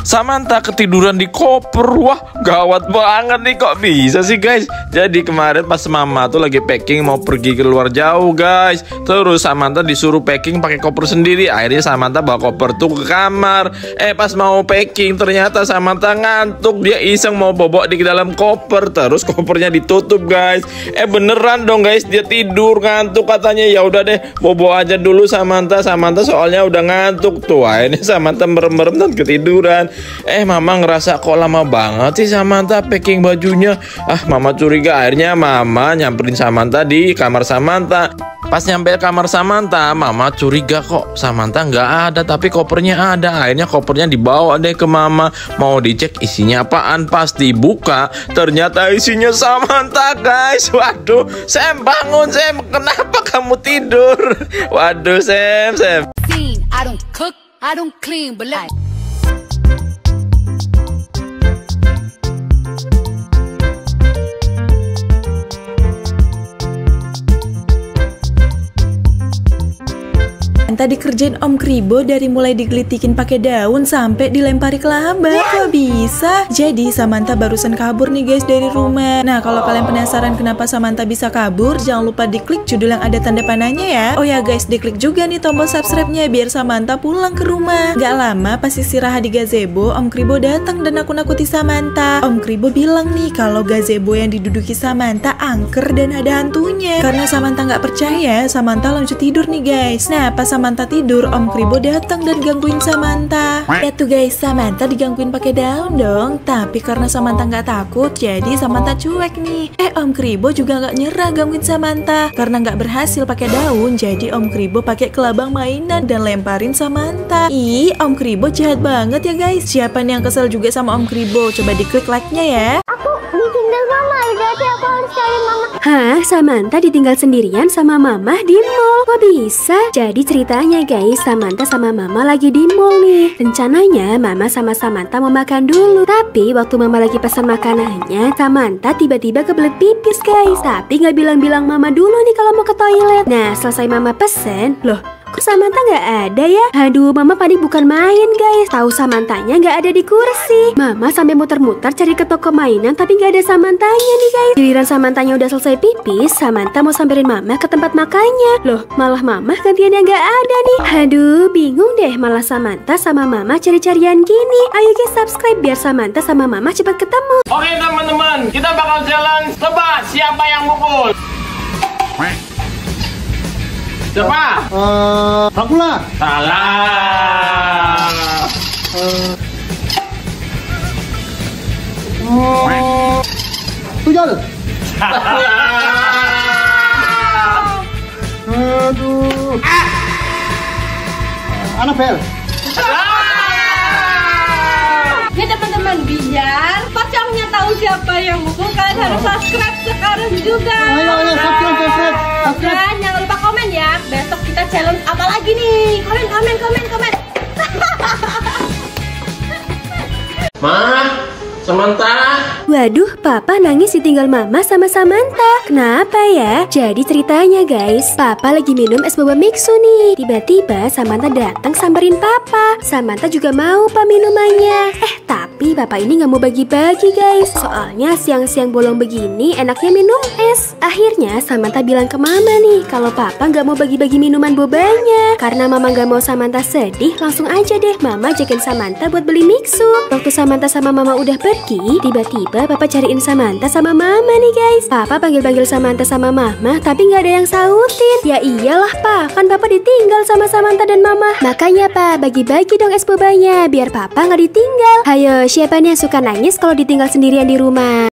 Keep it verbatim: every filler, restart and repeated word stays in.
Samantha ketiduran di koper. Wah, gawat banget nih, kok bisa sih guys. Jadi kemarin pas mama tuh lagi packing mau pergi ke luar jauh guys, terus Samantha disuruh packing pakai koper sendiri. Akhirnya Samantha bawa koper tuh ke kamar. Eh pas mau packing ternyata Samantha ngantuk. Dia iseng mau bobok di dalam koper, terus kopernya ditutup guys. Eh beneran dong guys, dia tidur ngantuk katanya. Ya udah deh, bobo aja dulu Samantha. Samantha soalnya udah ngantuk tuh. Akhirnya Samantha merem-merem dan ketiduran. Eh mama ngerasa kok lama banget sih Samantha packing bajunya. Ah mama curiga. Akhirnya mama nyamperin Samantha di kamar Samantha. Pas nyampe kamar Samantha, mama curiga kok Samantha nggak ada, tapi kopernya ada. Akhirnya kopernya dibawa deh ke mama. Mau dicek isinya apaan. Pas dibuka ternyata isinya Samantha guys. Waduh, Sam bangun Sam, kenapa kamu tidur? Waduh Sam, Sam. I don't cook, I don't clean, but like Tadi kerjain Om Kribo dari mulai digelitikin pakai daun sampai dilempari kelaba. Kok bisa? Jadi Samantha barusan kabur nih guys dari rumah. Nah kalau kalian penasaran kenapa Samantha bisa kabur, jangan lupa diklik judul yang ada tanda panahnya ya. Oh ya guys, diklik juga nih tombol subscribe-nya biar Samantha pulang ke rumah. Gak lama pas istirahat di gazebo, Om Kribo datang dan nakut-nakuti Samantha. Om Kribo bilang nih kalau gazebo yang diduduki Samantha angker dan ada hantunya. Karena Samantha nggak percaya, Samantha lanjut tidur nih guys. Nah pas Samantha tidur, Om Kribo datang dan gangguin Samantha. Ya tuh guys, Samantha digangguin pakai daun dong. Tapi karena Samantha nggak takut, jadi Samantha cuek nih. Eh Om Kribo juga nggak nyerah gangguin Samantha. Karena nggak berhasil pakai daun, jadi Om Kribo pakai kelabang mainan dan lemparin Samantha. Ih, Om Kribo jahat banget ya guys. Siapa nih yang kesel juga sama Om Kribo? Coba diklik like-nya ya. Aku ditinggal mama, berarti aku harus cari mama. Hah, Samantha ditinggal sendirian sama mama di mall? Kok bisa? Jadi ceritanya guys, Samantha sama mama lagi di mall nih. Rencananya mama sama Samantha mau makan dulu. Tapi waktu mama lagi pesan makanannya, Samantha tiba-tiba kebelet pipis guys. Tapi nggak bilang-bilang mama dulu nih kalau mau ke toilet. Nah selesai mama pesen, loh kok Samantha nggak ada ya? Aduh, mama panik bukan main guys. Tahu Samanthanya nggak ada di kursi. Mama sampai muter-muter cari ke toko mainan tapi nggak ada Samanthanya nih guys. Giliran Samanthanya udah selesai pipis, Samantha mau samperin mama ke tempat makannya. Loh, malah mama gantiannya nggak ada nih. Aduh, bingung deh. Malah Samantha sama mama cari-carian gini. Ayo guys subscribe biar Samantha sama mama cepat ketemu. Oke teman-teman, kita bakal jalan. Tebak siapa yang mukul. Siapa? Uh, aku lah. Salah. Uh, Tujal. Aduh. Uh, Anabel. Ya teman-teman, biar pacarnya tahu siapa yang mukul, kalian harus subscribe sekarang juga. Ayo, ayo, subscribe, subscribe, subscribe. Dan jangan lupa komen ya. Besok kita challenge apa lagi nih? Komen, komen, komen, komen. Ma, Samantha. Waduh, papa nangis ditinggal mama sama Samantha. Kenapa ya? Jadi ceritanya guys, papa lagi minum es boba mixu nih. Tiba-tiba Samantha datang samperin papa. Samantha juga mau pak minumannya. Eh, tapi papa ini nggak mau bagi-bagi guys. Soalnya siang-siang bolong begini enaknya minum es. Akhirnya Samantha bilang ke mama nih, kalau papa nggak mau bagi-bagi minuman bobanya. Karena mama nggak mau Samantha sedih, langsung aja deh mama ajakin Samantha buat beli mixu. Waktu Samantha sama mama udah pergi, tiba-tiba papa cariin Samantha sama mama nih guys. Papa panggil-panggil Samantha sama mama, tapi nggak ada yang sautin. Ya iyalah pak, kan papa ditinggal sama Samantha dan mama. Makanya pak, bagi-bagi dong es bobanya, biar papa nggak ditinggal. Ayo, siapa nih yang suka nangis kalau ditinggal sendirian di rumah?